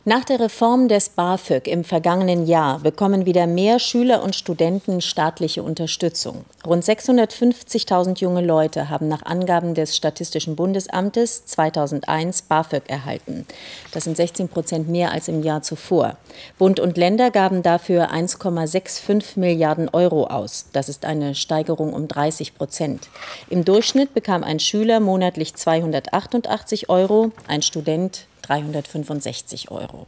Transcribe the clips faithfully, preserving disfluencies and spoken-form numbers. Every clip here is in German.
Nach der Reform des BAföG im vergangenen Jahr bekommen wieder mehr Schüler und Studenten staatliche Unterstützung. Rund sechshundertfünfzigtausend junge Leute haben nach Angaben des Statistischen Bundesamtes zweitausendeins BAföG erhalten. Das sind sechzehn Prozent mehr als im Jahr zuvor. Bund und Länder gaben dafür eins Komma fünfundsechzig Milliarden Euro aus. Das ist eine Steigerung um dreißig Prozent. Im Durchschnitt bekam ein Schüler monatlich zweihundertachtundachtzig Euro, ein Student dreihundertfünfundsechzig Euro.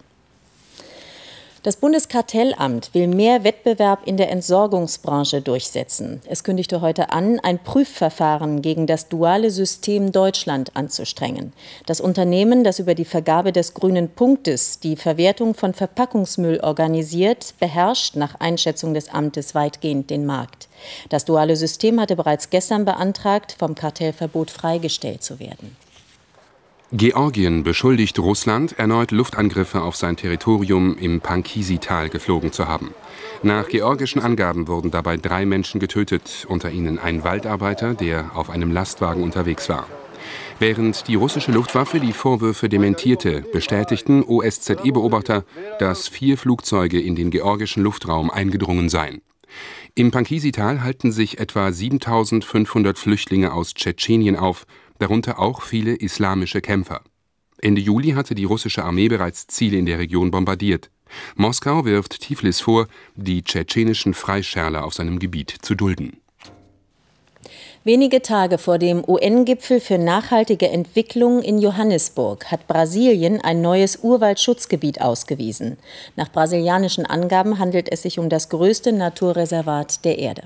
Das Bundeskartellamt will mehr Wettbewerb in der Entsorgungsbranche durchsetzen. Es kündigte heute an, ein Prüfverfahren gegen das duale System Deutschland anzustrengen. Das Unternehmen, das über die Vergabe des grünen Punktes die Verwertung von Verpackungsmüll organisiert, beherrscht nach Einschätzung des Amtes weitgehend den Markt. Das duale System hatte bereits gestern beantragt, vom Kartellverbot freigestellt zu werden. Georgien beschuldigt Russland, erneut Luftangriffe auf sein Territorium im Pankisi-Tal geflogen zu haben. Nach georgischen Angaben wurden dabei drei Menschen getötet, unter ihnen ein Waldarbeiter, der auf einem Lastwagen unterwegs war. Während die russische Luftwaffe die Vorwürfe dementierte, bestätigten O S Z E-Beobachter, dass vier Flugzeuge in den georgischen Luftraum eingedrungen seien. Im Pankisi-Tal halten sich etwa siebentausendfünfhundert Flüchtlinge aus Tschetschenien auf, darunter auch viele islamische Kämpfer. Ende Juli hatte die russische Armee bereits Ziele in der Region bombardiert. Moskau wirft Tiflis vor, die tschetschenischen Freischärler auf seinem Gebiet zu dulden. Wenige Tage vor dem U N-Gipfel für nachhaltige Entwicklung in Johannesburg hat Brasilien ein neues Urwaldschutzgebiet ausgewiesen. Nach brasilianischen Angaben handelt es sich um das größte Naturreservat der Erde.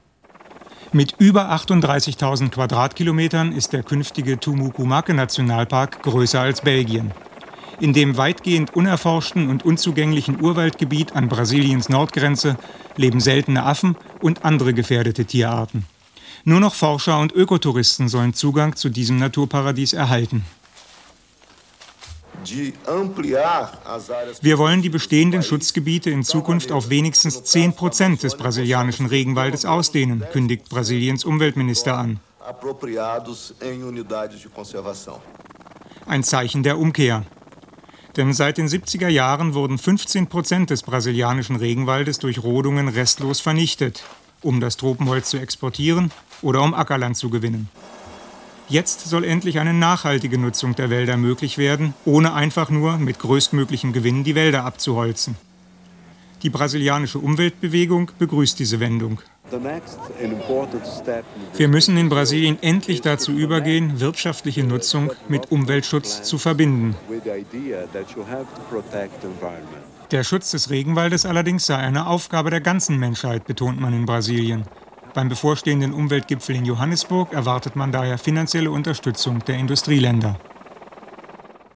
Mit über achtunddreißigtausend Quadratkilometern ist der künftige Tumucu-Make-Nationalpark größer als Belgien. In dem weitgehend unerforschten und unzugänglichen Urwaldgebiet an Brasiliens Nordgrenze leben seltene Affen und andere gefährdete Tierarten. Nur noch Forscher und Ökotouristen sollen Zugang zu diesem Naturparadies erhalten. Wir wollen die bestehenden Schutzgebiete in Zukunft auf wenigstens zehn Prozent des brasilianischen Regenwaldes ausdehnen, kündigt Brasiliens Umweltminister an. Ein Zeichen der Umkehr. Denn seit den siebziger Jahren wurden fünfzehn Prozent des brasilianischen Regenwaldes durch Rodungen restlos vernichtet, um das Tropenholz zu exportieren oder um Ackerland zu gewinnen. Jetzt soll endlich eine nachhaltige Nutzung der Wälder möglich werden, ohne einfach nur mit größtmöglichem Gewinn die Wälder abzuholzen. Die brasilianische Umweltbewegung begrüßt diese Wendung. Wir müssen in Brasilien endlich dazu übergehen, wirtschaftliche Nutzung mit Umweltschutz zu verbinden. Der Schutz des Regenwaldes allerdings sei eine Aufgabe der ganzen Menschheit, betont man in Brasilien. Beim bevorstehenden Umweltgipfel in Johannesburg erwartet man daher finanzielle Unterstützung der Industrieländer.